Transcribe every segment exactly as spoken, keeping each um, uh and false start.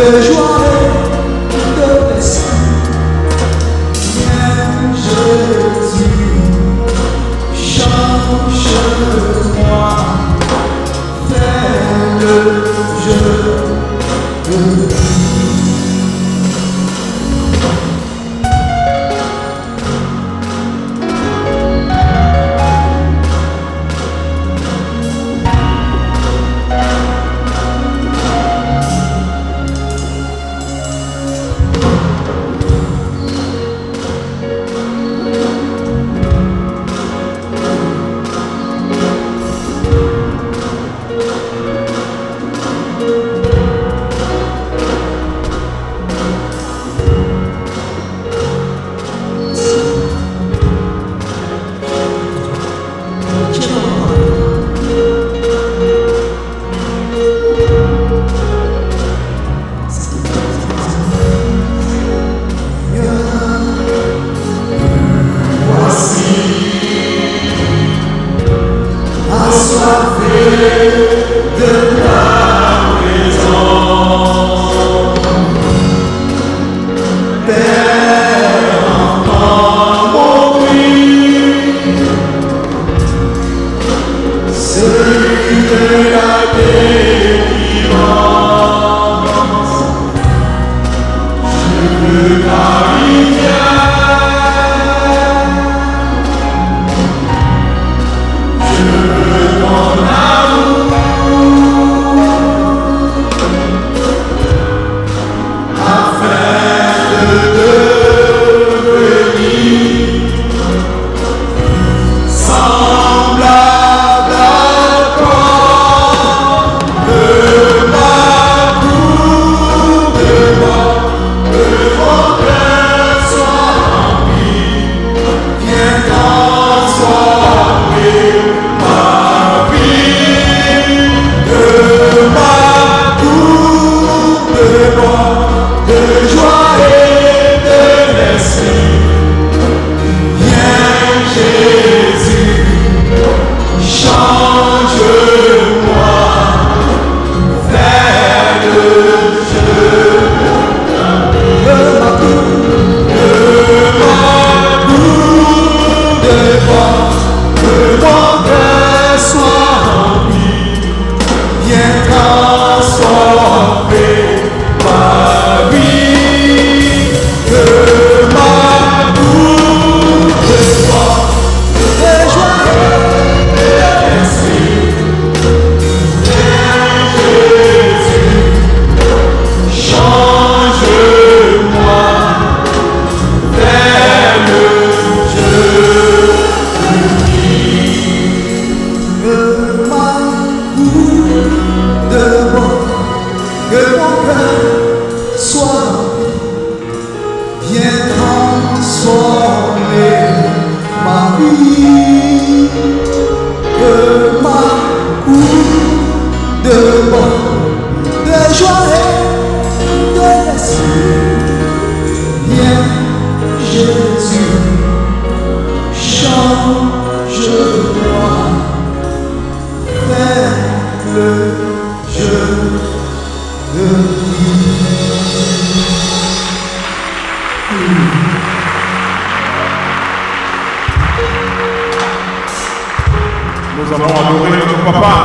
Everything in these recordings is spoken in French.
Nous allons adorer notre papa,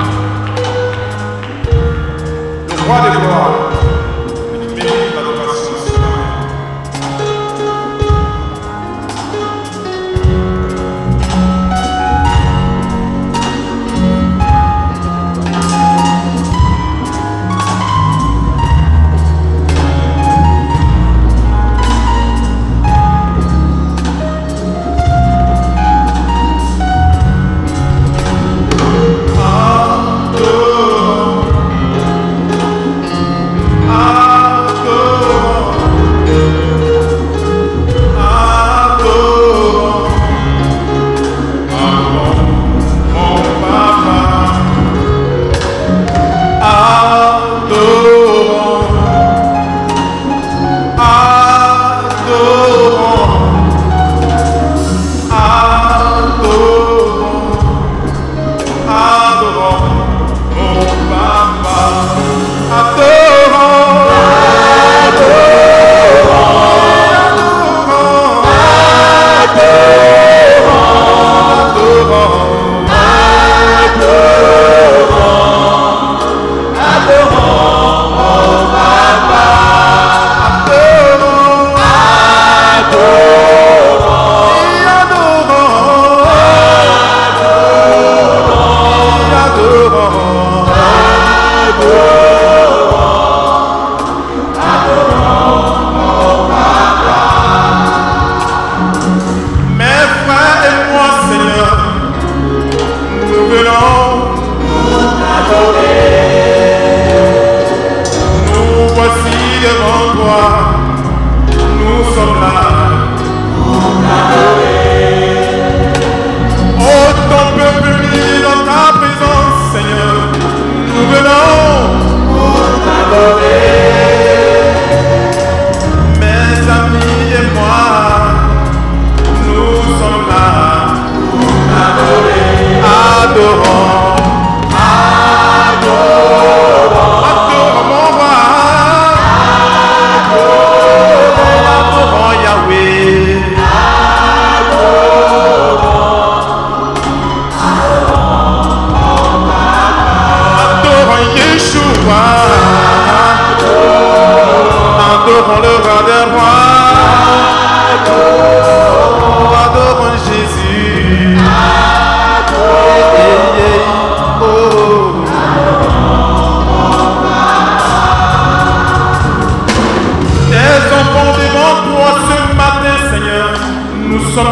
le roi des gloires. Il mérite l'adoration. Adore.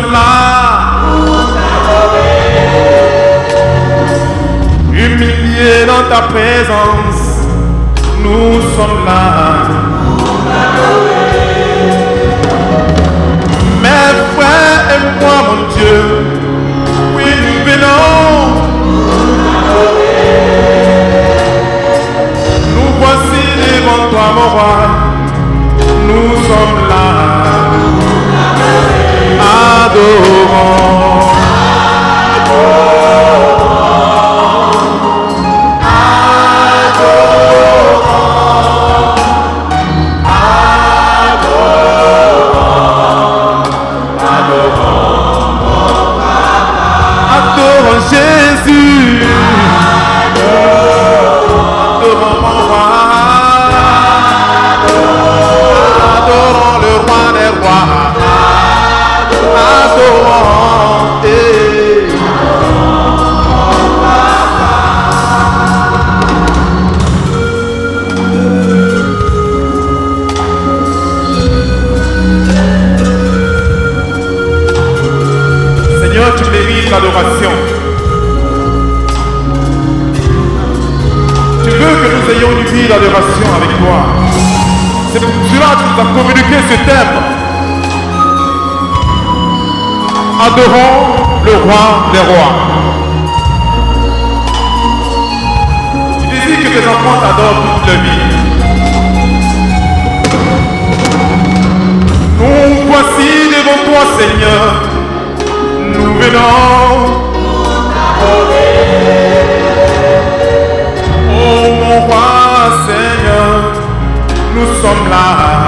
sommes là. Humiliés dans ta présence, nous sommes là. Mes frères et moi, mon Dieu, oui, nous venons. Nous voici devant toi, mon roi. Nous sommes là. Adorons. Jésus, adorons mon roi, adorons le roi des rois, adorons, eh. Seigneur, tu mérites l'adoration. Que nous ayons une vie d'adoration avec toi. C'est pour cela que tu nous as communiqué ce thème. Adorons le roi des rois. Tu désires que tes enfants t'adorent toute leur vie. Nous voici devant toi, Seigneur. Nous venons. Oh mon roi, Seigneur, nous sommes là.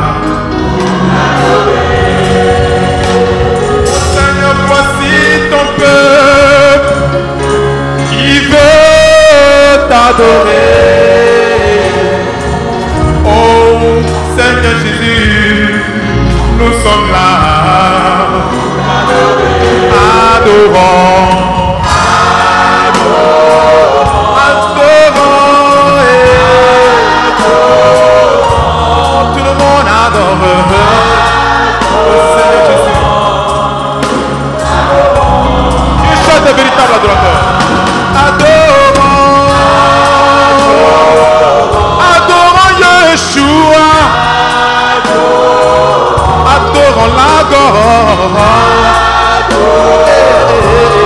Seigneur, voici ton peuple qui veut t'adorer. Oh Seigneur Jésus, nous sommes là. Adorons. De véritable adorateur. Adorons, adorons Yeshua, adorons la gorge.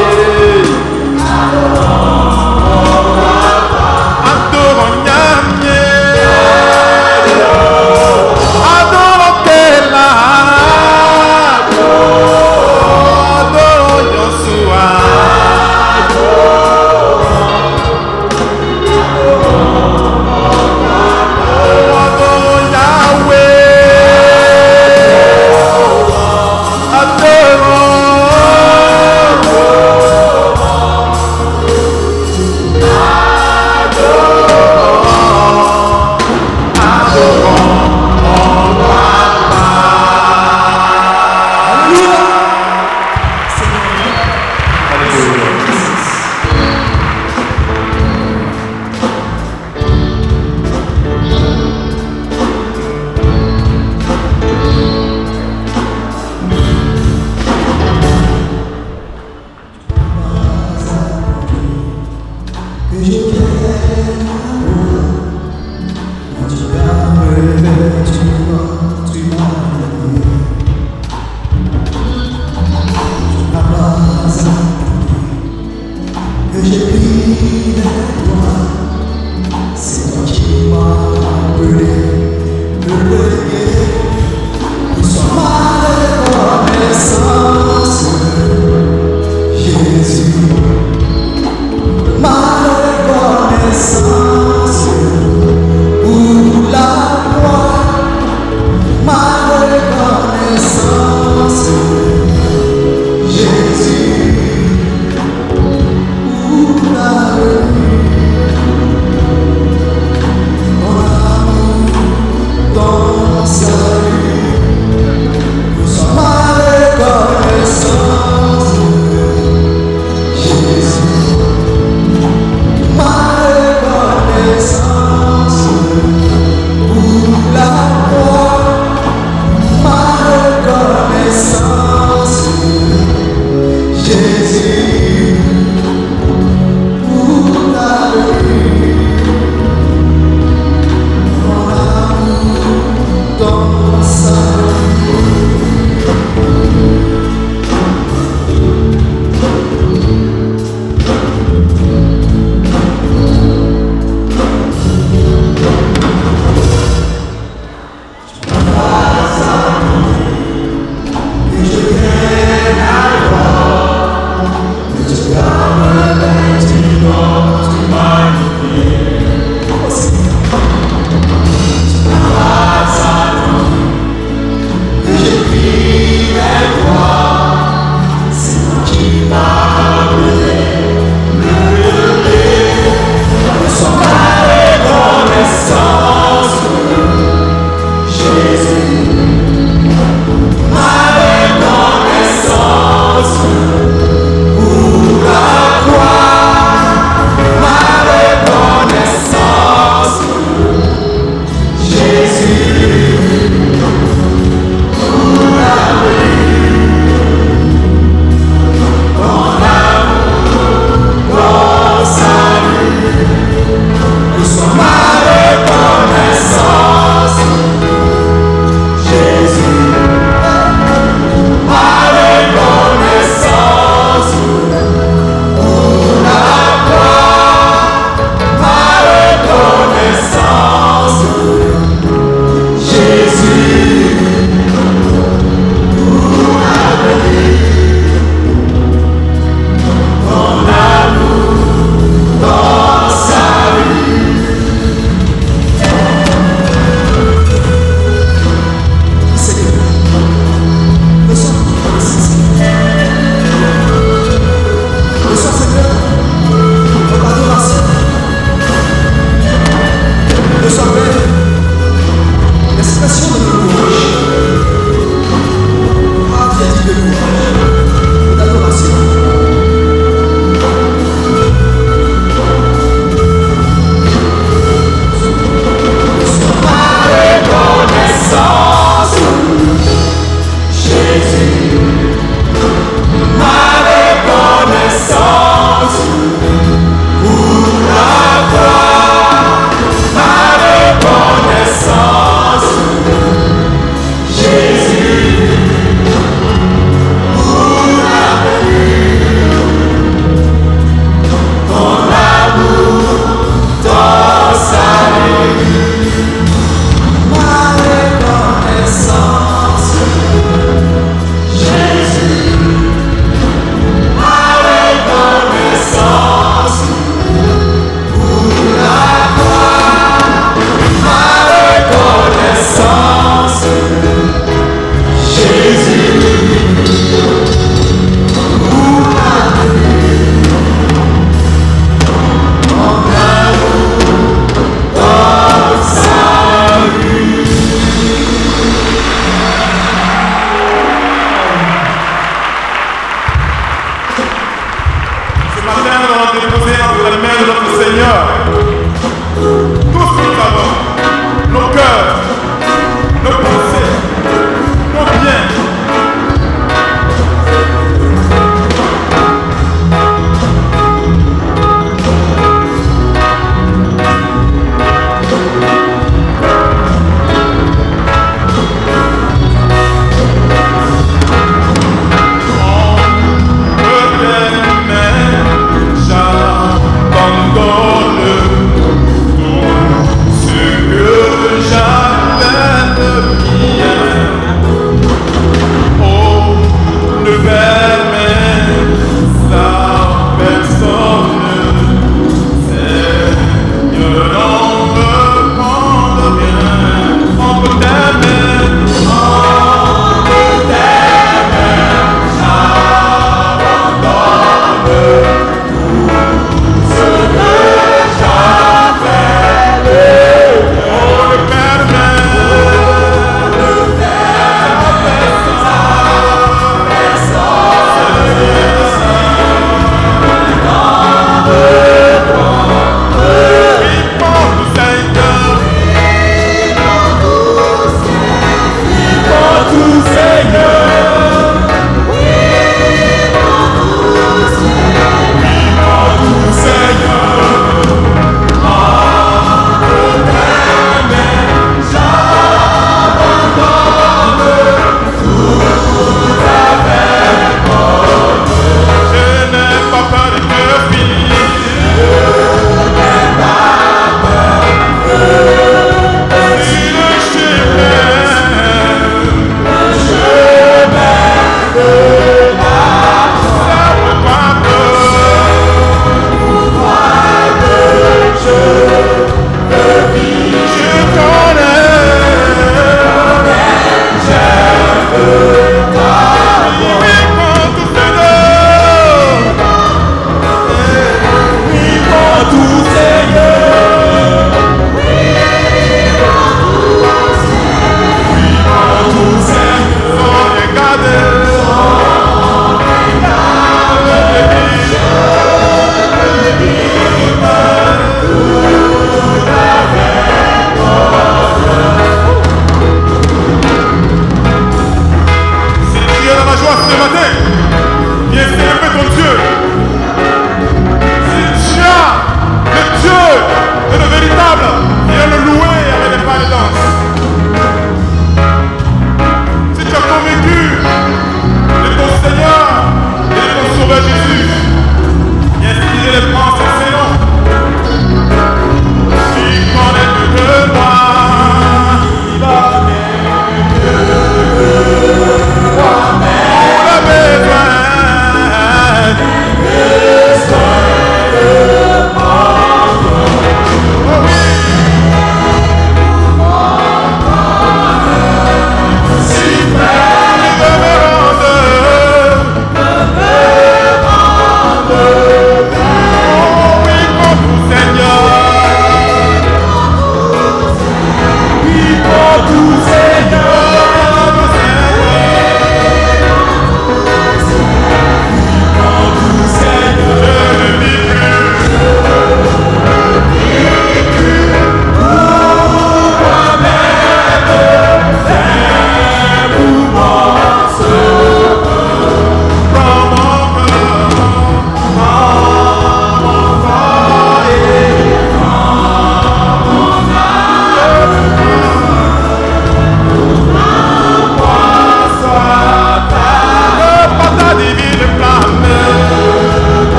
J'abandonne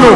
Honolulu.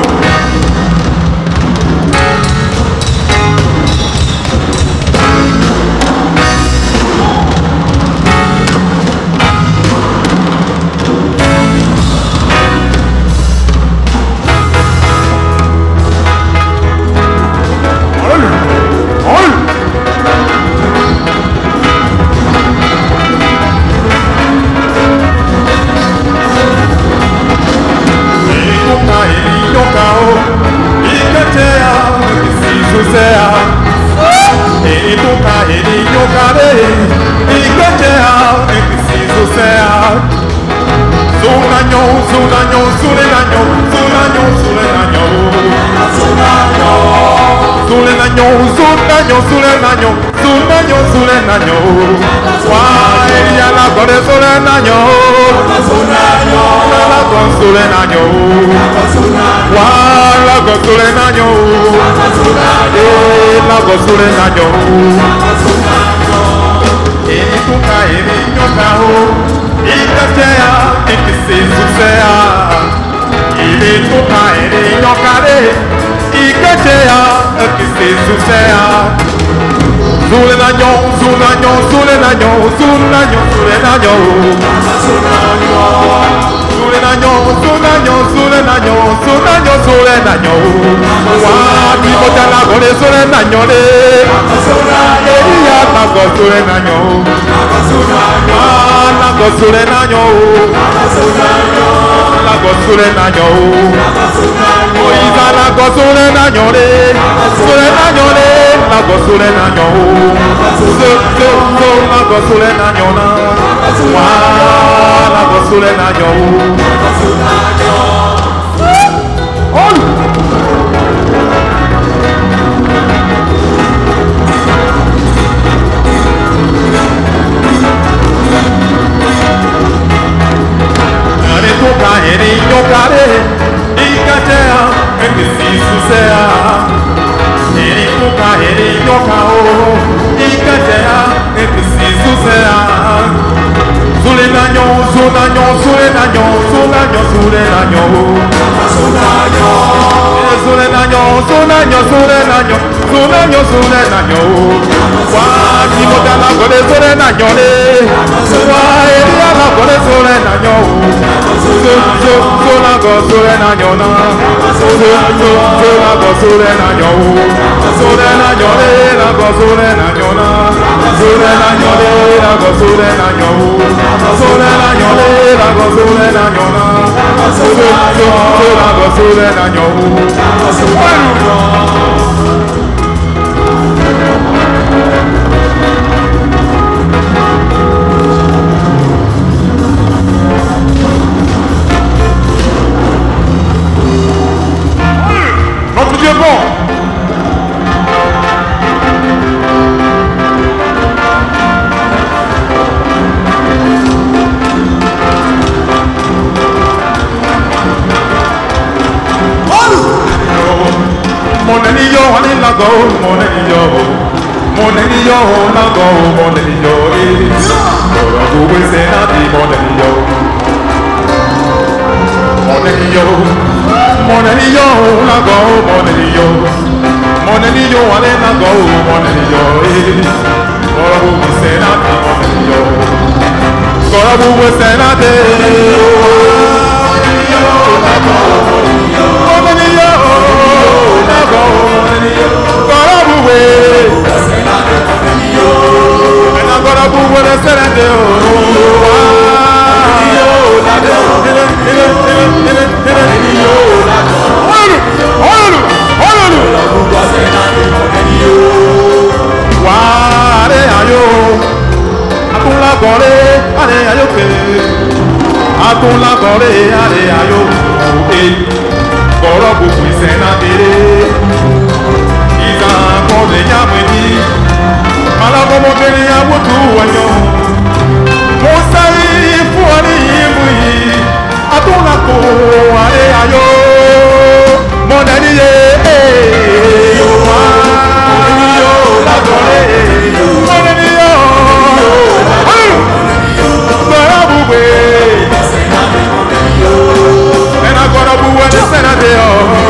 And I got a boo and a senator.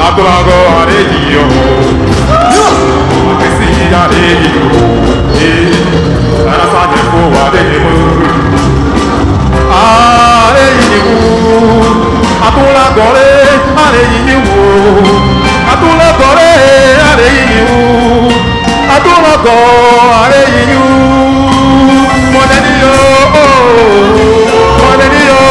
Atulago areio. Akesi areio. Ana sanye ko areio. Areio. Atulago areio. Atulago areio. Atulago areio. Modenio. Modenio.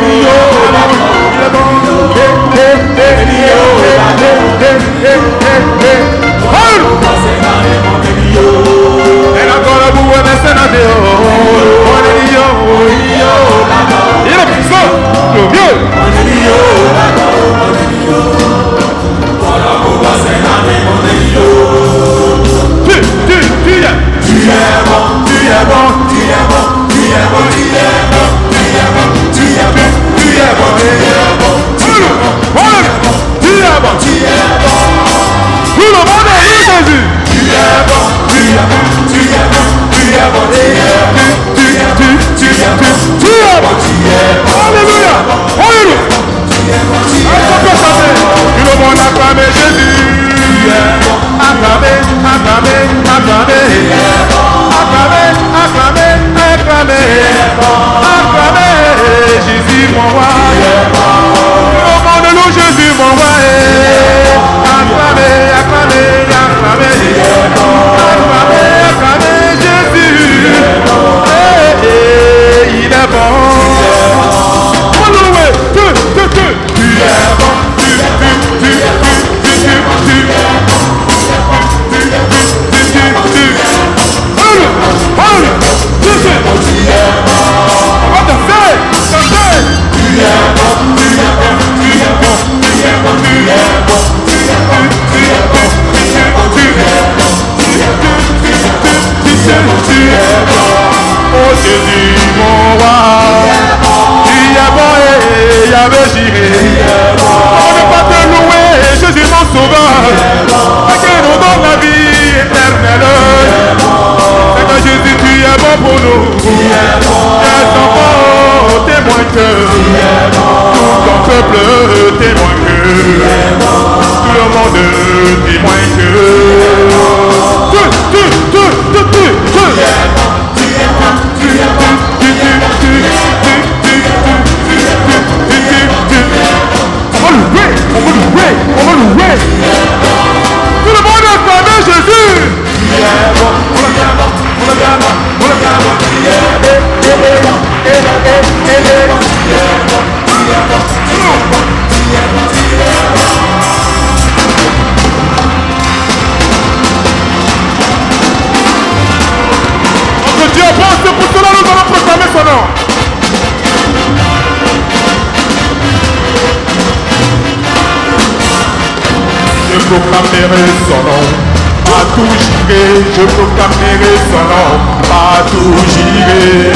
Je proclamerai son nom, partout j'irai, je proclamerai son nom, partout j'irai.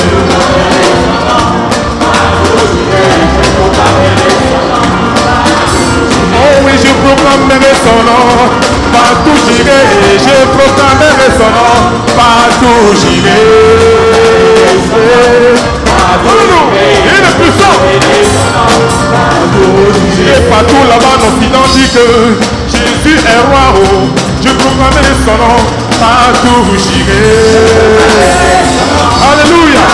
Oh oui, je proclamerai son nom, partout j'irai, je proclamerai son nom, partout j'irai. Il est puissant. Et partout là-bas, en Occident dit que Jésus est roi, oh, je proclamerai son nom, partout j'irai. Alléluia.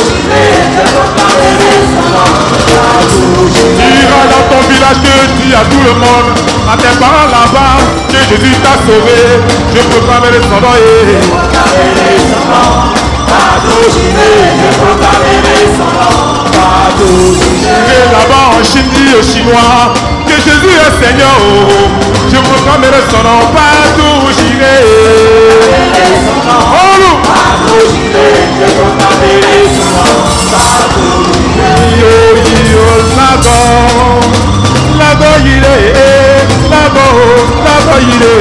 Dira dans ton village que dis à tout le monde, à tes parents là-bas, que Jésus t'a sauvé, je proclamerai son nom. Partout j'irai, je proclamerai son nom. Et là-bas en Chine dit aux Chinois que Jésus est Seigneur, oh, je proclamerai son nom, partout j'irai. Oh, partout j'irai, je proclamerai son nom, partout j'irai. Yo, yo, lago, lago j'irai, lago, lago j'irai.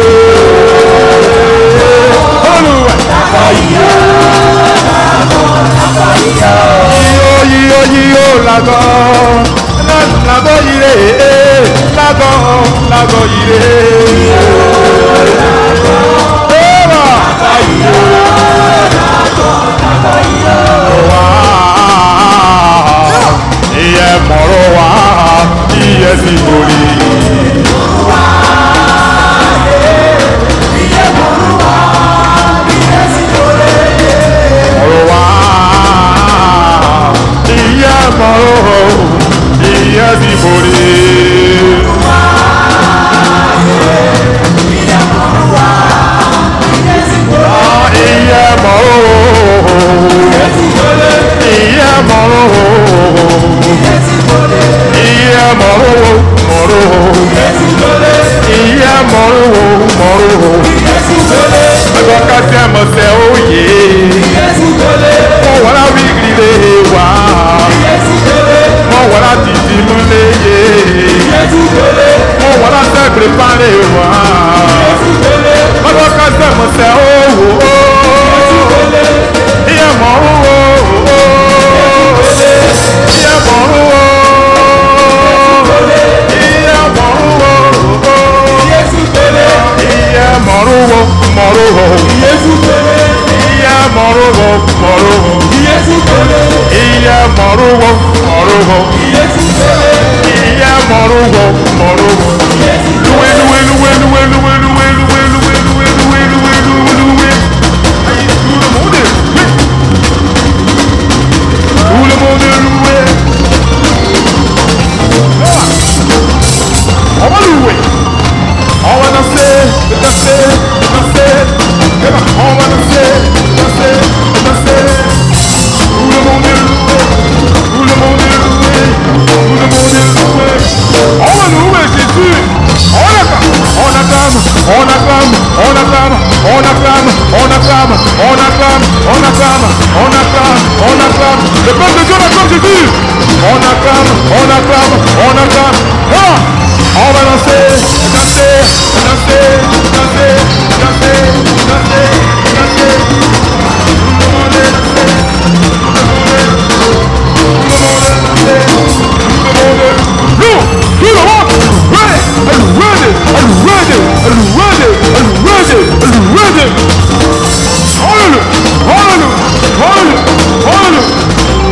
Oh, lago j'irai, lago, lago j'irai. Yo yo lago, lago ire, lago, lago ire, lago, iye moro wa, iye sibori. Agora você oye. Oh, what are we grilling? Wow. Oh, what are Titi Muleye? Oh, what are they preparing? Wow. Agora você oh oh. Iya mo oh oh. Iya mo oh. Iya mo oh. Iya mo oh. Moro, iya moro, moro, iya moro, moro, iya moro, moro. Loué, loué, loué, loué, loué, loué, loué, loué, loué, loué, loué, loué, loué. Aïe, tout le monde est loué. Tout le monde est loué. On va louer. On va danser, danser, danser. On va danser, danser, danser. Tout le monde est loué. Tout le monde est loué. Tout le monde est loué. On va louer Jésus. On acclame, on acclame, on acclame, on acclame, on acclame, on acclame, on acclame, on acclame, on acclame, on acclame. Le peuple de Dieu acclame Jésus. On acclame, on acclame, on acclame. Ah! On va danser, danser, danser, danser, danser, danser, danser. Tout le monde est dansé, tout le monde est dansé, tout le monde est nous, tout le monde, ready, are you ready, are you ready, are you ready, are you ready, are you ready? Hallelujah, hallelujah, hallelujah, hallelujah.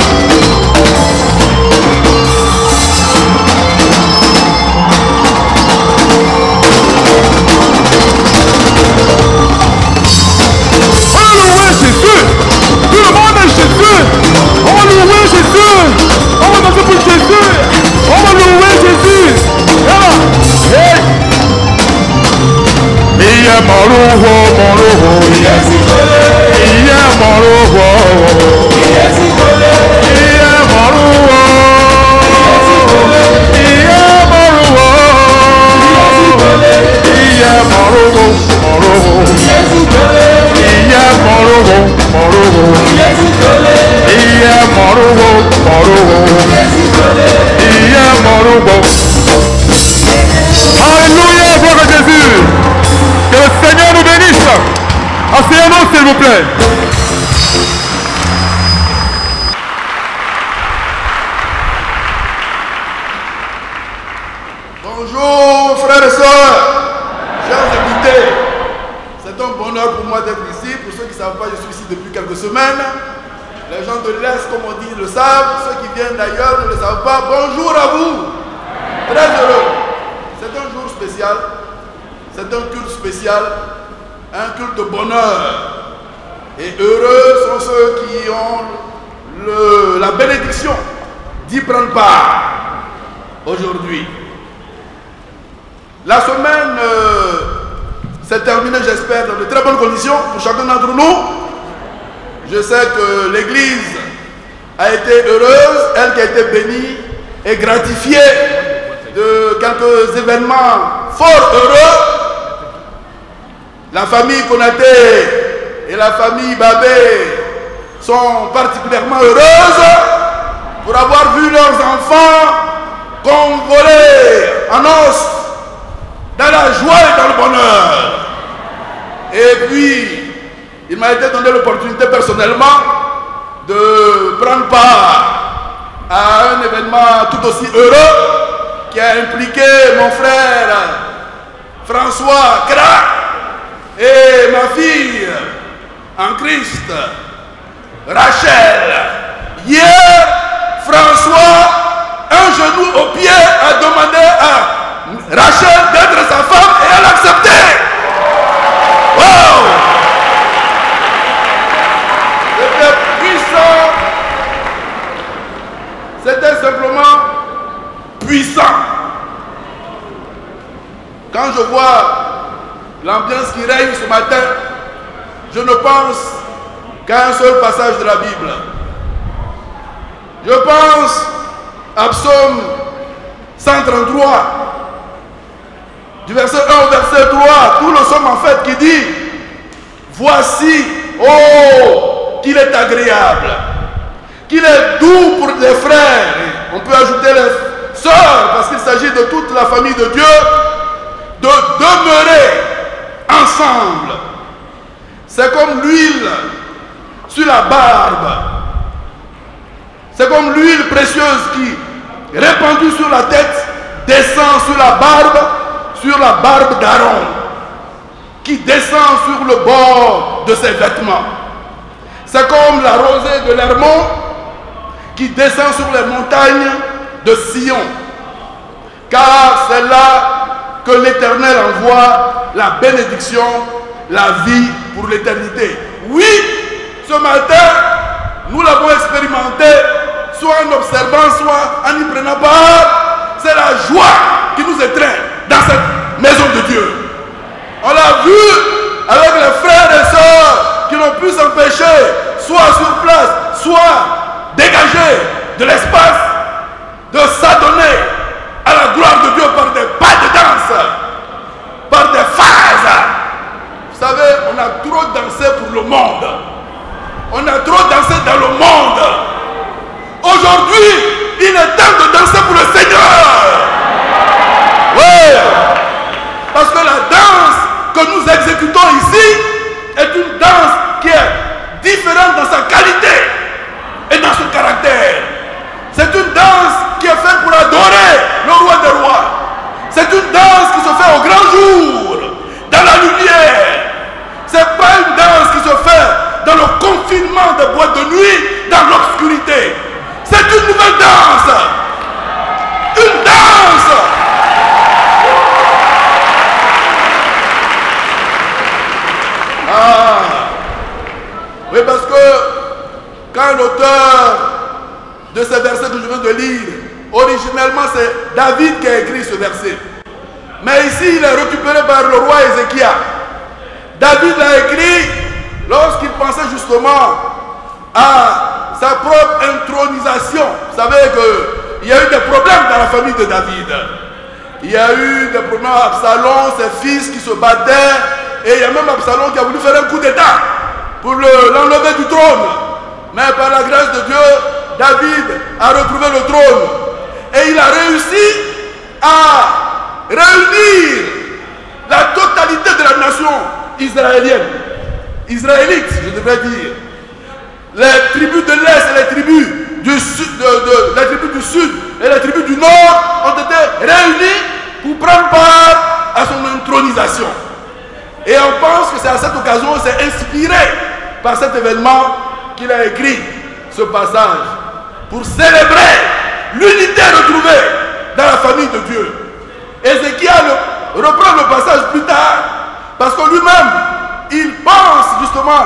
Moruho, moruho, yes, yeah, moruho, yes, yeah, moruho, yeah, moruho, yeah, moruho, moruho, yeah, moruho, moruho, yeah, moruho, moruho, yeah, moruho. Alléluia, gloire à Jésus. Que le Seigneur nous bénisse. Asseyez-nous s'il vous plaît. Bonjour frères et sœurs, chers invités. C'est un bonheur pour moi d'être ici. Pour ceux qui ne savent pas, je suis ici depuis quelques semaines. Les gens de l'Est, comme on dit, le savent. Ceux qui viennent d'ailleurs ne le savent pas. Bonjour à vous. Très heureux. C'est un jour spécial. C'est un culte spécial, un culte de bonheur. Et heureux sont ceux qui ont le, la bénédiction d'y prendre part aujourd'hui. La semaine euh, s'est terminée, j'espère, dans de très bonnes conditions pour chacun d'entre nous. Je sais que l'Église a été heureuse, elle qui a été bénie et gratifiée de quelques événements fort heureux. La famille Konaté et la famille Babé sont particulièrement heureuses pour avoir vu leurs enfants convoler en os dans la joie et dans le bonheur. Et puis, il m'a été donné l'opportunité personnellement de prendre part à un événement tout aussi heureux qui a impliqué mon frère François Kra et ma fille en Christ, Rachel. Hier, François, un genou au pied, a demandé à Rachel d'être sa femme et elle a accepté. Wow! C'était puissant. C'était simplement puissant. Quand je vois l'ambiance qui règne ce matin, je ne pense qu'à un seul passage de la Bible. Je pense à Psaume cent trente-trois. du verset un au verset trois, tout le somme en fait qui dit, voici, oh, qu'il est agréable, qu'il est doux pour les frères, on peut ajouter les sœurs, parce qu'il s'agit de toute la famille de Dieu, de demeurer ensemble. C'est comme l'huile sur la barbe. C'est comme l'huile précieuse qui, répandue sur la tête, descend sur la barbe, sur la barbe d'Aaron, qui descend sur le bord de ses vêtements. C'est comme la rosée de l'Hermon qui descend sur les montagnes de Sion. Car c'est là que l'Éternel envoie la bénédiction, la vie pour l'éternité. Oui, ce matin, nous l'avons expérimenté, soit en observant, soit en y prenant part. C'est la joie qui nous étreint dans cette maison de Dieu. On l'a vu avec les frères et sœurs qui n'ont pu s'empêcher, soit sur place, soit dégagés de l'espace, de s'adonner à la gloire de Dieu par des pas de danse, par des phases. Vous savez, on a trop dansé pour le monde. On a trop dansé dans le monde. Aujourd'hui, il est temps de danser pour le Seigneur. Oui. Parce que la danse que nous exécutons ici est une danse qui est différente dans sa qualité et dans son caractère. C'est une danse qui est faite pour adorer le roi des rois. C'est une danse qui se fait au grand jour, dans la lumière. Ce n'est pas une danse qui se fait dans le confinement des boîtes de nuit, dans l'obscurité. C'est une nouvelle danse. Une danse. Ah. Oui, parce que quand l'auteur de ce verset que je viens de lire, originellement c'est David qui a écrit ce verset. Mais ici il est récupéré par le roi Ézéchias. David l'a écrit lorsqu'il pensait justement à sa propre intronisation. Vous savez qu'il y a eu des problèmes dans la famille de David. Il y a eu des problèmes à Absalom, ses fils qui se battaient. Et il y a même Absalom qui a voulu faire un coup d'état pour l'enlever le, du trône. Mais par la grâce de Dieu, David a retrouvé le trône. Et il a réussi à réunir la totalité de la nation israélienne. Israélite, je devrais dire. Les tribus de l'Est et les tribus du sud, de, de, les tribus du sud et les tribus du nord ont été réunies pour prendre part à son intronisation. Et on pense que c'est à cette occasion, c'est inspiré par cet événement qu'il a écrit ce passage pour célébrer l'unité retrouvée dans la famille de Dieu. Ézéchias reprend le passage plus tard parce que lui-même, il pense justement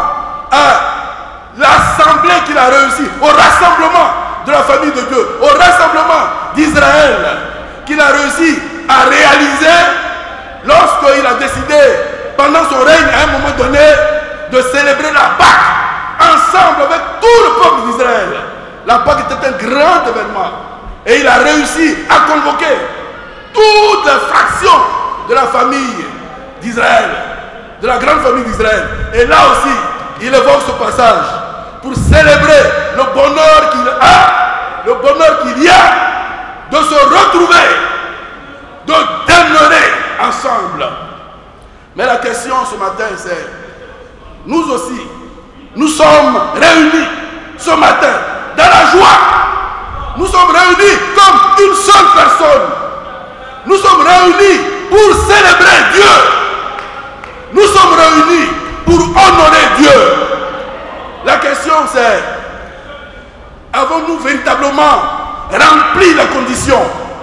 à l'assemblée qu'il a réussi, au rassemblement de la famille de Dieu, au rassemblement d'Israël qu'il a réussi à réaliser lorsqu'il a décidé pendant son règne à un moment donné de célébrer la Pâque ensemble avec tout le peuple d'Israël. La Pâque était un grand événement et il a réussi à convoquer toutes les fractions de la famille d'Israël, de la grande famille d'Israël. Et là aussi, il évoque ce passage pour célébrer le bonheur qu'il a, le bonheur qu'il y a de se retrouver, de demeurer ensemble. Mais la question ce matin, c'est, nous aussi, nous sommes réunis ce matin dans la joie. Nous sommes réunis comme une seule personne. Nous sommes réunis pour célébrer Dieu. Nous sommes réunis pour honorer Dieu. La question c'est, avons-nous véritablement rempli la condition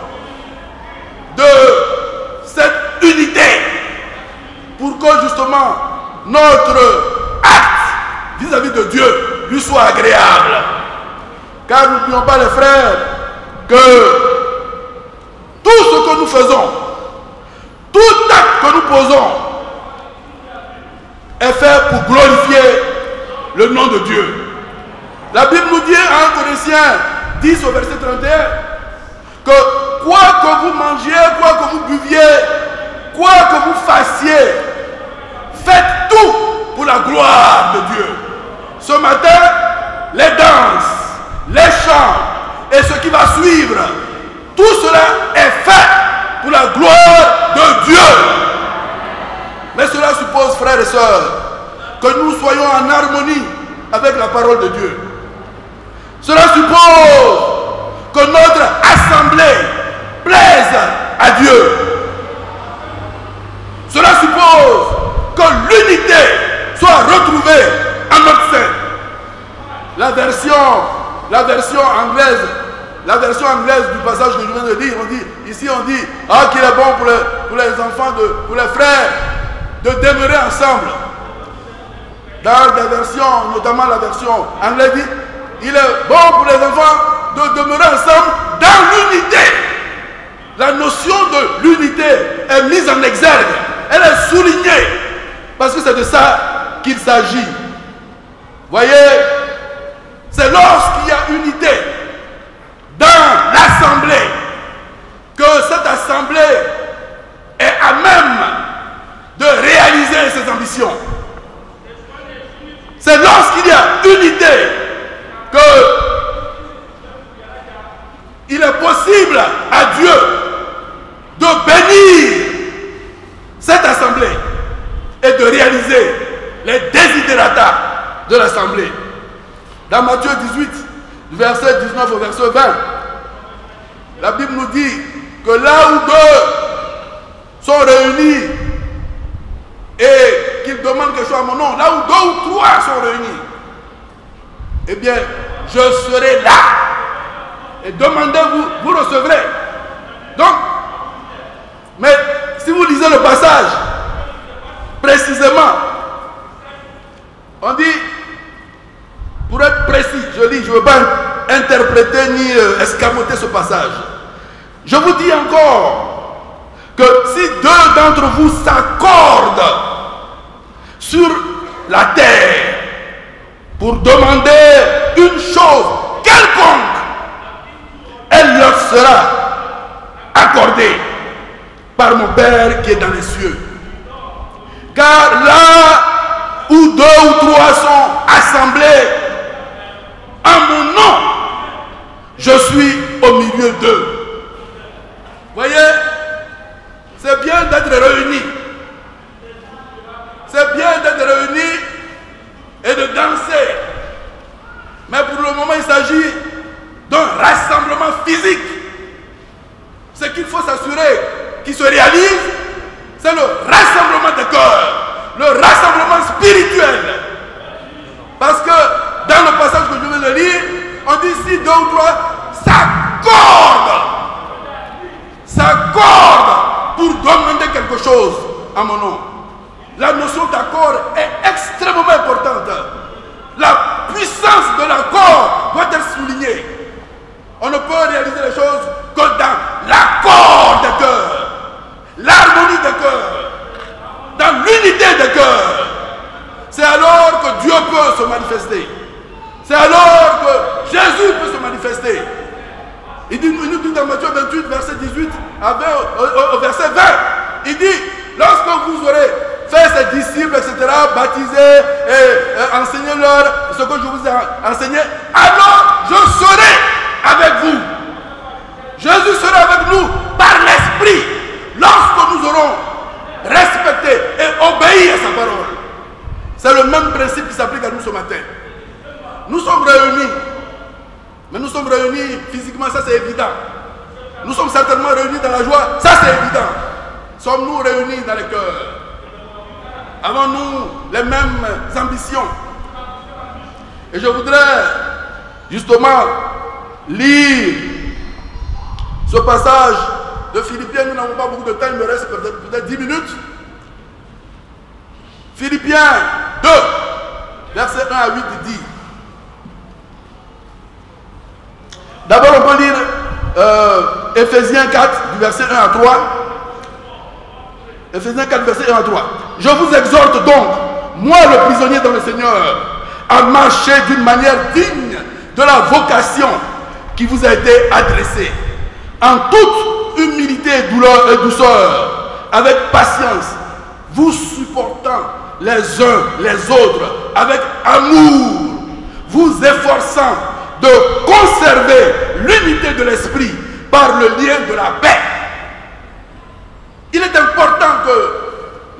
de cette unité pour que justement notre acte vis-à-vis de Dieu lui soit agréable? Car n'oublions pas les frères que tout ce que nous faisons, tout acte que nous posons est fait pour glorifier le nom de Dieu. La Bible nous dit en un Corinthiens dix au verset trente et un que quoi que vous mangiez, quoi que vous buviez, quoi sœurs, que nous soyons en harmonie avec la parole de Dieu. Cela suppose que notre assemblée plaise à Dieu. Cela suppose que l'unité soit retrouvée en notre sein. La version, la version anglaise, la version anglaise du passage que je viens de lire, on dit, ici on dit, ah qu'il est bon pour les, pour les enfants, de, pour les frères, de demeurer ensemble. Dans des versions, notamment la version anglaise dit, il est bon pour les enfants de demeurer ensemble dans l'unité. La notion de l'unité est mise en exergue. Elle est soulignée. Parce que c'est de ça qu'il s'agit. Voyez, c'est lorsqu'il y a unité dans l'assemblée que cette assemblée est à même de réaliser ses ambitions. C'est lorsqu'il y a unité que il est possible à Dieu de bénir cette assemblée et de réaliser les désidérata de l'assemblée. Dans Matthieu dix-huit, du verset dix-neuf au verset vingt, la Bible nous dit que là où deux sont réunis et qu'ils demandent quelque chose à mon nom, là où deux ou trois sont réunis, eh bien, je serai là. Et demandez-vous, vous recevrez. Donc, mais si vous lisez le passage, précisément, on dit, pour être précis, je lis, je ne veux pas interpréter ni euh, escamoter ce passage. Je vous dis encore que si deux d'entre vous s'accordent sur la terre pour demander une chose quelconque, elle leur sera accordée par mon Père qui est dans les cieux. Car là où deux ou trois sont assemblés en mon nom, je suis au milieu d'eux. Voyez, c'est bien d'être réunis. C'est bien d'être réunis et de danser. Mais pour le moment, il s'agit d'un rassemblement physique. Ce qu'il faut s'assurer qu'il se réalise, c'est le rassemblement des cœurs, le rassemblement spirituel. Parce que dans le passage que je viens de lire, on dit si deux ou trois s'accordent, s'accordent pour demander quelque chose à mon nom. La notion d'accord est extrêmement importante. La puissance de l'accord doit être soulignée. On ne peut réaliser les choses que dans l'accord des cœurs, l'harmonie des cœurs, dans l'unité des cœurs. C'est alors que Dieu peut se manifester. C'est alors que Jésus peut se manifester. Il, dit, il nous dit dans Matthieu vingt-huit, verset dix-huit, avec, au, au, au verset vingt, il dit, lorsque vous aurez fait ces disciples, et cetera, baptisés et, et enseignez-leur ce que je vous ai enseigné, alors je serai avec vous. Jésus sera avec nous par l'Esprit lorsque nous aurons respecté et obéi à sa parole. C'est le même principe qui s'applique à nous ce matin. Nous sommes réunis, mais nous sommes réunis physiquement, ça c'est évident. Nous sommes certainement réunis dans la joie, ça c'est évident. Sommes-nous réunis dans les cœurs? Avons-nous les mêmes ambitions? Et je voudrais justement lire ce passage de Philippiens. Nous n'avons pas beaucoup de temps, il me reste peut-être peut-être dix minutes. Philippiens deux, versets un à huit, dit. D'abord, on peut lire euh, Ephésiens quatre, du verset un à trois. Ephésiens quatre, verset un à trois. Je vous exhorte donc, moi le prisonnier dans le Seigneur, à marcher d'une manière digne de la vocation qui vous a été adressée, en toute humilité et douleur et douceur, avec patience, vous supportant les uns les autres avec amour, vous efforçant de conserver l'unité de l'esprit par le lien de la paix. Il est important que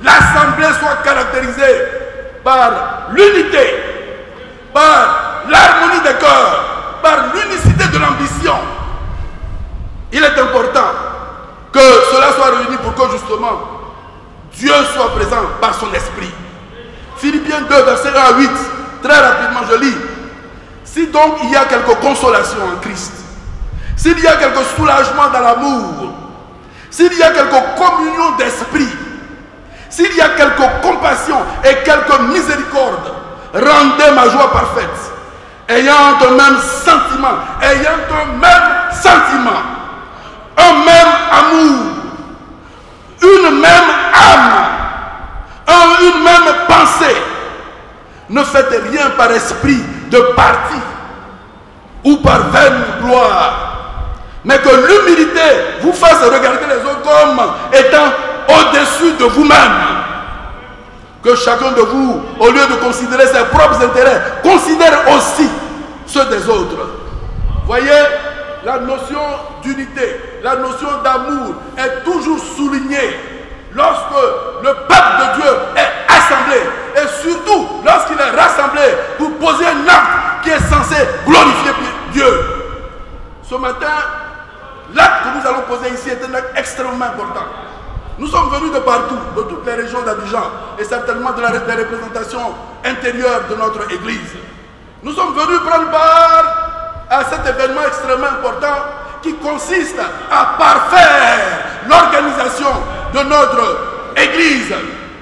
l'assemblée soit caractérisée par l'unité, par l'harmonie des cœurs, par l'unicité de l'ambition. Il est important que cela soit réuni pour que justement Dieu soit présent par son esprit. Philippiens deux, verset un à huit, très rapidement je lis. Si donc il y a quelque consolation en Christ, s'il y a quelque soulagement dans l'amour, s'il y a quelque communion d'esprit, s'il y a quelque compassion et quelque miséricorde, rendez ma joie parfaite, ayant un même sentiment, ayant un même sentiment, un même amour, une même âme, un, une même pensée. Ne faites rien par esprit de parti ou par vaine gloire, mais que l'humilité vous fasse regarder les autres comme étant au-dessus de vous-même. Que chacun de vous, au lieu de considérer ses propres intérêts, considère aussi ceux des autres. Voyez, la notion d'unité, la notion d'amour est toujours soulignée lorsque le peuple de Dieu est assemblé, et surtout lorsqu'il est rassemblé pour poser un acte qui est censé glorifier Dieu. Ce matin, l'acte que nous allons poser ici est un acte extrêmement important. Nous sommes venus de partout, de toutes les régions d'Abidjan et certainement de la des représentations intérieures de notre Église. Nous sommes venus prendre part à cet événement extrêmement important qui consiste à parfaire l'organisation de notre Église.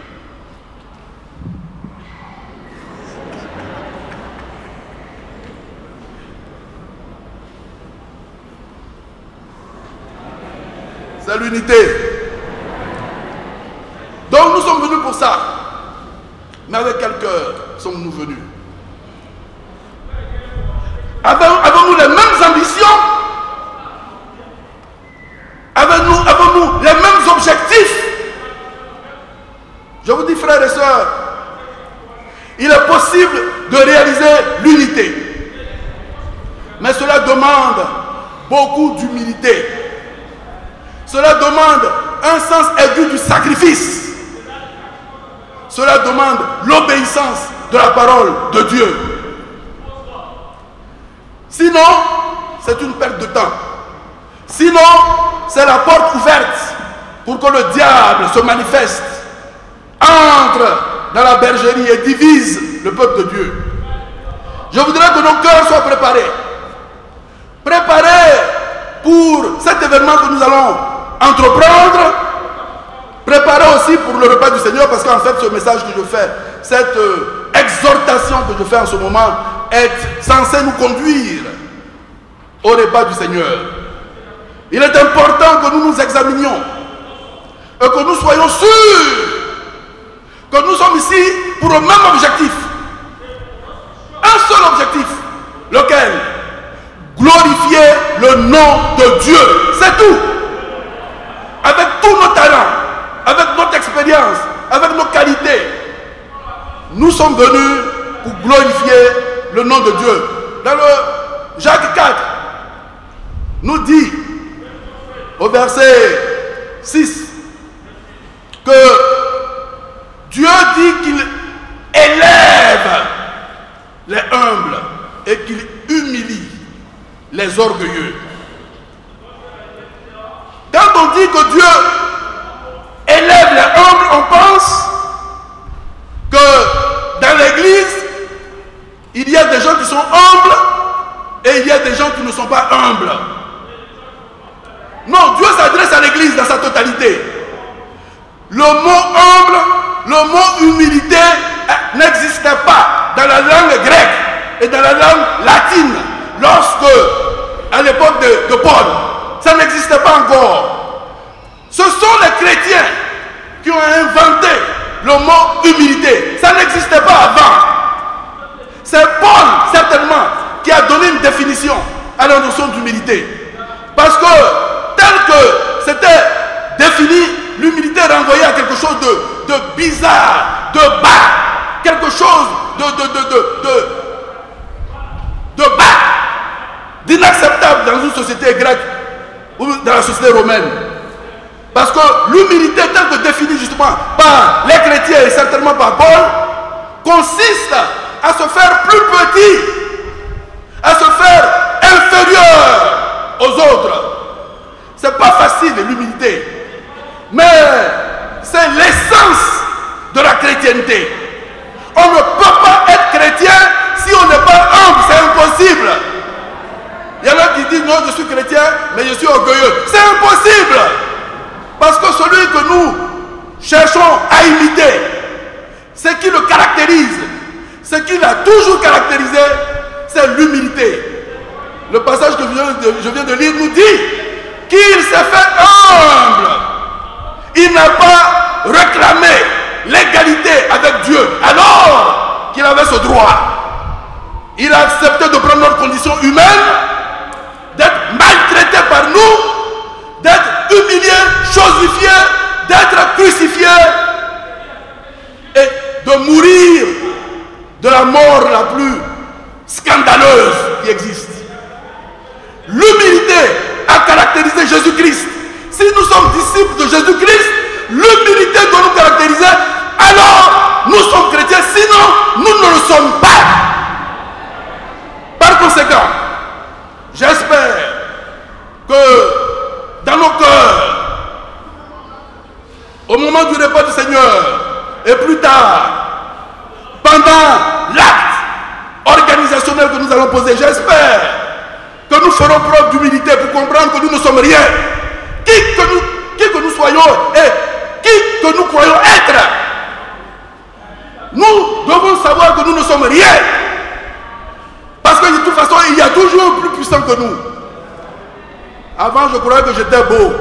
C'est l'unité. Donc nous sommes venus pour ça. Mais avec quel cœur sommes-nous venus? Avons-nous les mêmes ambitions? Avons-nous avons-nous les mêmes objectifs? Je vous dis, frères et sœurs, il est possible de réaliser l'unité. Mais cela demande beaucoup d'humilité. Cela demande un sens aigu du sacrifice. Cela demande l'obéissance de la parole de Dieu. Sinon, c'est une perte de temps. Sinon, c'est la porte ouverte pour que le diable se manifeste, entre dans la bergerie et divise le peuple de Dieu. Je voudrais que nos cœurs soient préparés. Préparés pour cet événement que nous allons entreprendre. Préparés aussi pour le repas du Seigneur, parce qu'en fait, ce message que je fais, cette euh, exhortation que je fais en ce moment, est censée nous conduire au repas du Seigneur. Il est important que nous nous examinions et que nous soyons sûrs que nous sommes ici pour le même objectif. Un seul objectif. Lequel? Glorifier le nom de Dieu. C'est tout. Avec tous nos talents, avec notre expérience, avec nos qualités, nous sommes venus pour glorifier le nom de Dieu. Dans le Jacques quatre, nous dit au verset six que Dieu dit qu'il élève les humbles et qu'il humilie les orgueilleux. Quand on dit que Dieu élève les humbles, on pense que dans l'église, il y a des gens qui sont humbles et il y a des gens qui ne sont pas humbles. Non, Dieu s'adresse à l'église dans sa totalité. Le mot humble, le mot humilité n'existait pas dans la langue grecque et dans la langue latine lorsque, à l'époque de, de Paul, ça n'existait pas encore. Ce sont les chrétiens qui ont inventé le mot humilité. Ça n'existait pas avant. C'est Paul, certainement, qui a donné une définition à la notion d'humilité. Parce que, tel que c'était défini, l'humilité renvoyait à quelque chose de, de bizarre, de bas, quelque chose de, de, de, de, de, de bas, d'inacceptable dans une société grecque ou dans la société romaine. Parce que l'humilité telle que définie justement par les chrétiens et certainement par Paul, consiste à se faire plus petit, à se faire inférieur aux autres. C'est pas facile l'humilité, mais c'est l'essence de la chrétienté. On ne peut pas être chrétien si on n'est pas humble, c'est impossible. Il y en a qui disent non, je suis chrétien, mais je suis orgueilleux. C'est impossible. Parce que celui que nous cherchons à imiter, ce qui le caractérise, ce qui l'a toujours caractérisé, c'est l'humilité. Le passage que je viens, de, je viens de lire nous dit qu'il s'est fait humble. Il n'a pas réclamé l'égalité avec Dieu alors qu'il avait ce droit. Il a accepté de prendre notre condition humaine, d'être maltraité par nous, d'être humilié, chosifié, d'être crucifié et de mourir de la mort la plus scandaleuse qui existe. L'humilité a caractérisé Jésus-Christ. Si nous sommes disciples de Jésus-Christ, l'humilité doit nous caractériser, alors nous sommes chrétiens, sinon nous ne le sommes pas. Par conséquent, j'espère que dans nos cœurs, au moment du repas du Seigneur, et plus tard, pendant l'acte organisationnel que nous allons poser, j'espère que nous ferons preuve d'humilité pour comprendre que nous ne sommes rien. Qui que nous, qui que nous soyons et qui que nous croyons être, nous devons savoir que nous ne sommes rien. Parce que de toute façon, il y a toujours plus puissant que nous. Avant, je croyais que j'étais beau.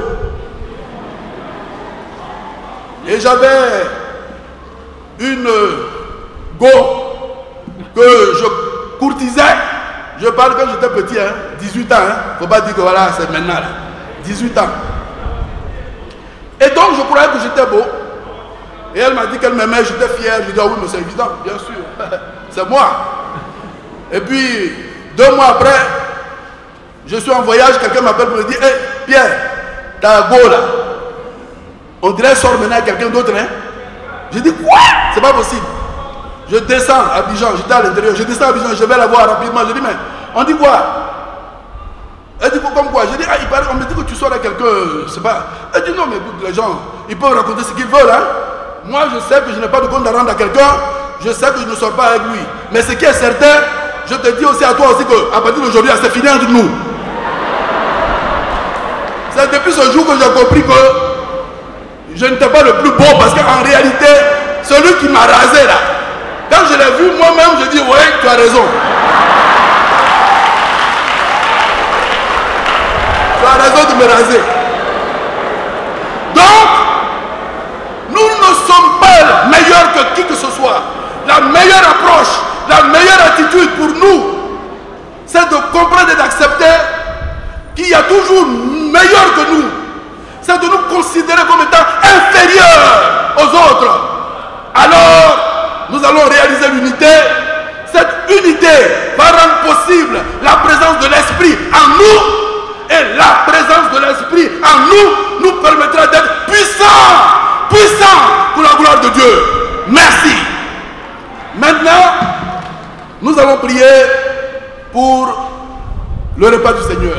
Et j'avais une go que je courtisais. Je parle quand j'étais petit, hein, dix-huit ans. Il hein. ne faut pas dire que voilà, c'est maintenant. Là. dix-huit ans. Et donc, je croyais que j'étais beau. Et elle m'a dit qu'elle m'aimait, j'étais fier. Je dis, ah oui, mais c'est évident, bien sûr. C'est moi. Et puis, deux mois après, je suis en voyage, quelqu'un m'appelle pour me dire, hé, hey, Pierre, ta go là, on dirait sort maintenant à quelqu'un d'autre, hein. Je dis, quoi? C'est pas possible. Je descends à Abidjan, j'étais à l'intérieur, je descends à Abidjan, je vais la voir rapidement. Je dis, mais on dit quoi? Elle dit, comme quoi? Je dis, ah, il paraît, on me dit que tu sors à quelqu'un, c'est pas. Elle dit, non, mais écoute, les gens, ils peuvent raconter ce qu'ils veulent, hein. Moi, je sais que je n'ai pas de compte à rendre à quelqu'un, je sais que je ne sors pas avec lui. Mais ce qui est certain, je te dis aussi à toi aussi qu'à partir d'aujourd'hui, c'est fini entre nous. C'est depuis ce jour que j'ai compris que je n'étais pas le plus beau, parce qu'en réalité, celui qui m'a rasé là, quand je l'ai vu moi-même, je dis, ouais, tu as raison. Tu as raison de me raser. Donc, nous ne sommes pas meilleurs que qui que ce soit. La meilleure approche, la meilleure attitude pour nous, c'est de comprendre et d'accepter qu'il y a toujours meilleur que nous. C'est de nous considérer comme étant inférieurs aux autres. Alors, nous allons réaliser l'unité. Cette unité va rendre possible la présence de l'Esprit en nous. Et la présence de l'Esprit en nous nous permettra d'être puissants, puissants pour la gloire de Dieu. Merci. Maintenant, nous allons prier pour le repas du Seigneur.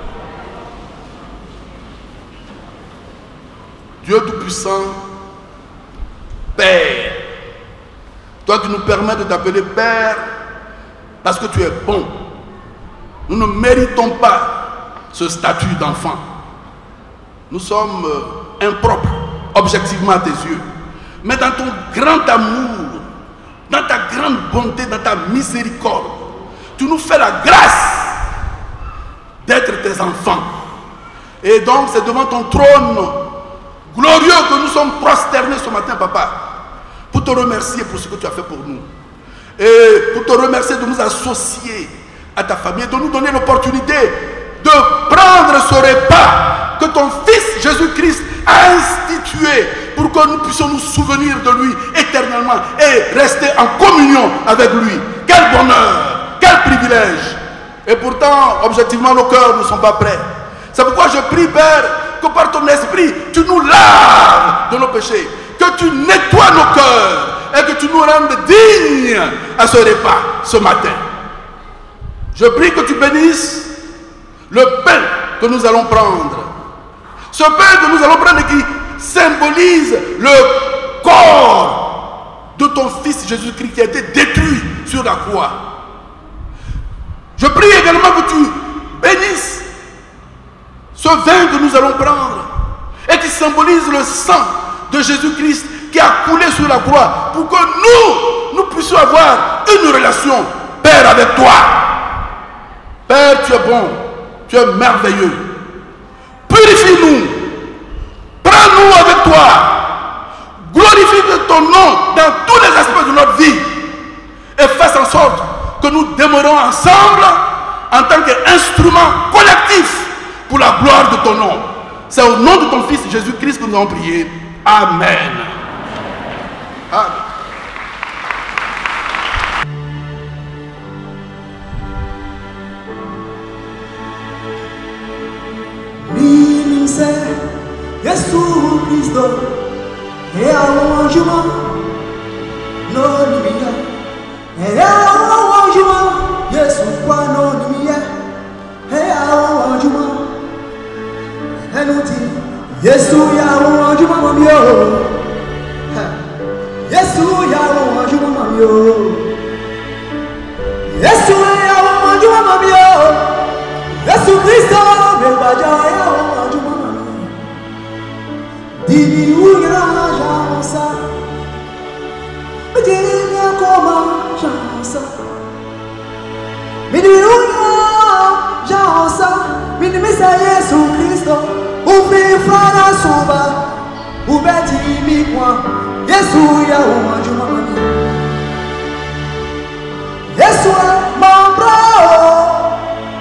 Dieu Tout-Puissant, Père, toi qui nous permets de t'appeler Père parce que tu es bon. Nous ne méritons pas ce statut d'enfant. Nous sommes impropres, objectivement à tes yeux. Mais dans ton grand amour, dans ta grande bonté, dans ta miséricorde, tu nous fais la grâce d'être tes enfants. Et donc c'est devant ton trône glorieux que nous sommes prosternés ce matin, papa, pour te remercier pour ce que tu as fait pour nous. Et pour te remercier de nous associer à ta famille, de nous donner l'opportunité de prendre ce repas que ton Fils Jésus-Christ a institué pour que nous puissions nous souvenir de lui éternellement et rester en communion avec lui. Quel bonheur, quel privilège. Et pourtant, objectivement, nos cœurs ne sont pas prêts. C'est pourquoi je prie, Père, que par ton esprit, tu nous laves de nos péchés, que tu nettoies nos cœurs et que tu nous rendes dignes à ce repas ce matin. Je prie que tu bénisses le pain que nous allons prendre. Ce pain que nous allons prendre qui symbolise le corps de ton Fils Jésus-Christ qui a été détruit sur la croix. Je prie également que tu bénisses ce vin que nous allons prendre et qui symbolise le sang de Jésus-Christ qui a coulé sur la croix pour que nous, nous puissions avoir une relation, Père, avec toi. Père, tu es bon, tu es merveilleux. Purifie-nous, prends-nous avec toi, glorifie ton nom dans tous les aspects de notre vie et fais en sorte que nous demeurons ensemble en tant qu'instrument collectif pour la gloire de ton nom. C'est au nom de ton Fils Jésus-Christ que nous avons prié. Amen. Amen. Jesus Cristo é o anjo no nimia é o anjo Jesus qua no nimia é o anjo é no ti Jesus ya o anjo mamio Jesus ya o anjo mamio Jesus ya o anjo mamio Jesus Cristo meu baja é o anjo mamio Dini ugra jansa, medina koma jansa, medina ugra jansa, medina mesa Yesu Cristo, o fim fara suba, o beti mi kwa, Yesu ya o anjo mamani, Yesu é mambrao,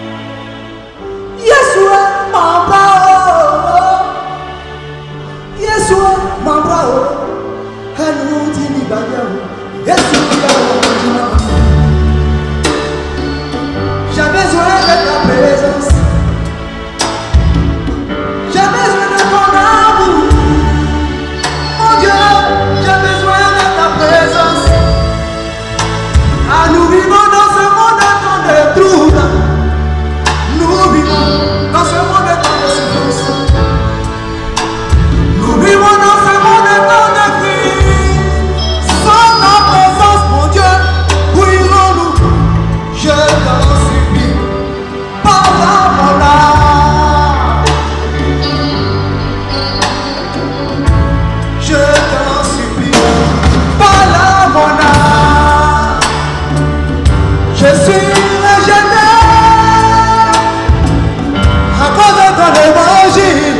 Yesu é mambrao. Yesu mambrao, hanu tini banyao. Yesu ya j'ai besoin de ta présence. J'ai besoin de ton amour. Mon Dieu, j'ai besoin de ta présence. Ah, nous vivons dans ce monde de trouble. Nous vivons dans ce monde de souffrance. Nous vivons dans ce monde de crise. Sans ta présence, mon Dieu, où irons-nous? Je t'en supplie, pardonne mon âme. Je t'en supplie, pardonne mon âme. Je suis rejeté à cause de ton évangile.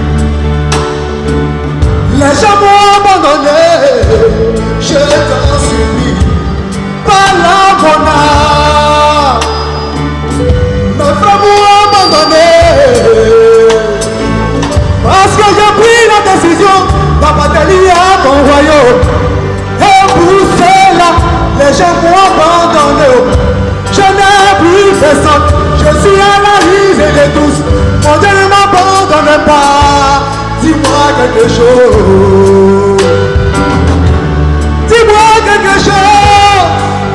Les gens m'ont abandonné, je t'en supplie, parle mon âme. Mes frères m'ont abandonné, parce que j'ai pris la décision d'appartenir à ton royaume. Et pour cela, les gens m'ont abandonné. Je n'ai plus personne, je suis à la risée de tous. Mon Dieu ne m'abandonne pas. Dis-moi quelque chose. Dis-moi quelque chose.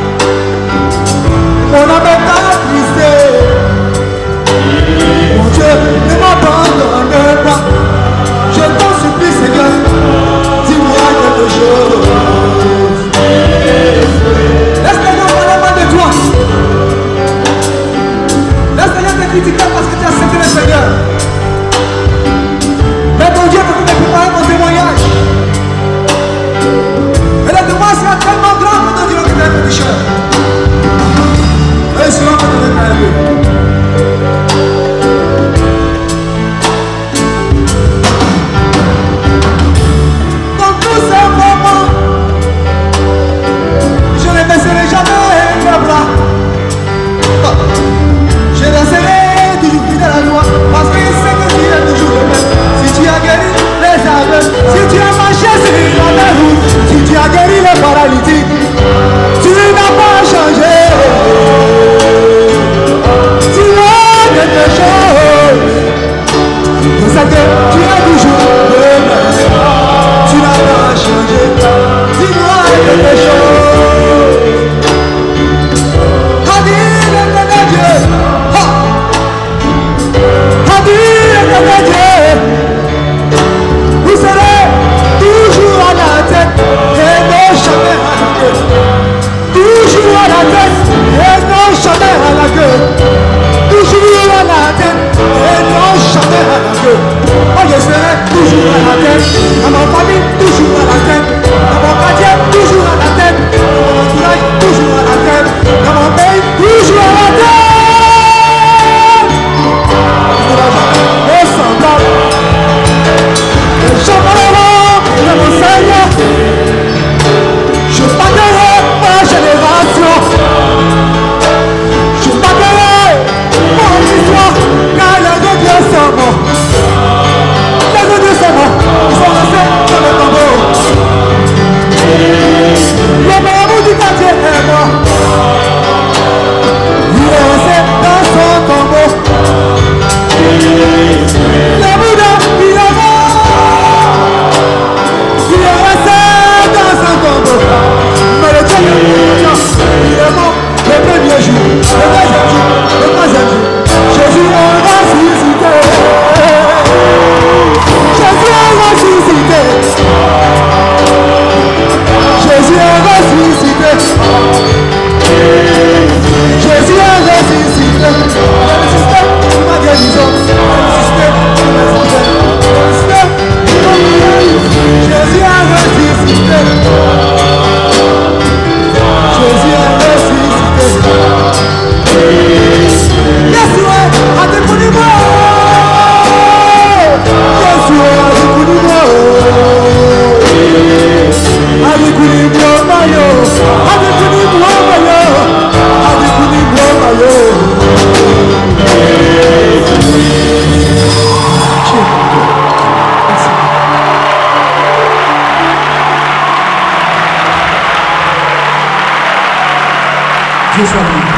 Mon âme est attristé. Mon Dieu, ne m'abandonne pas. Je t'en supplie, Seigneur. Dis-moi quelque chose. Laisse les gens parler mal de toi. Laisse les gens te critiquer parce que tu as accepté le Seigneur. Mais ton Dieu, que tu m'as préparé mon témoignage. quelque chose. A dit l'éternel Dieu. Ha. A dit l'éternel Dieu. Vous serez toujours à la tête et non jamais à la queue. Toujours à la tête et non jamais à la queue. Toujours à la tête et non jamais à la queue. Moi je serai toujours à la tête. Dans ma famille, toujours à la tête. Dans mon quartier, toujours à la tête. Dans mon entourage, toujours à la tête. Dans mon pays, toujours à la tête. Je ne jamais semblable. Je parlerai de mon Seigneur. Je parlerai ma génération. Je parlerai mon histoire. Car les deux dieux sont morts. Les deux dieux sont morts. Ils sont restés dans le tombeau. Le marabout du quartier est mort. Il est resté dans son tombeau. Le Bouddha, il est mort. Il est resté dans son tombeau. Mais le Dieu, il est mort le premier jour, le deuxième jour, le troisième jour. Jésus est ressuscité. Jésus est ressuscité. Jésus est ressuscité. Jésus est ressuscité. Le système de ma guérison. Le système de ma santé. Le système de ma guérison. Jésus est ressuscité. Jésus est ressuscité. Yeshua a découvert moi. Yeshua a découvert moi. A découvert moi mayo. A découvert moi mayo. A découvert moi mayo. Dieu soit béni.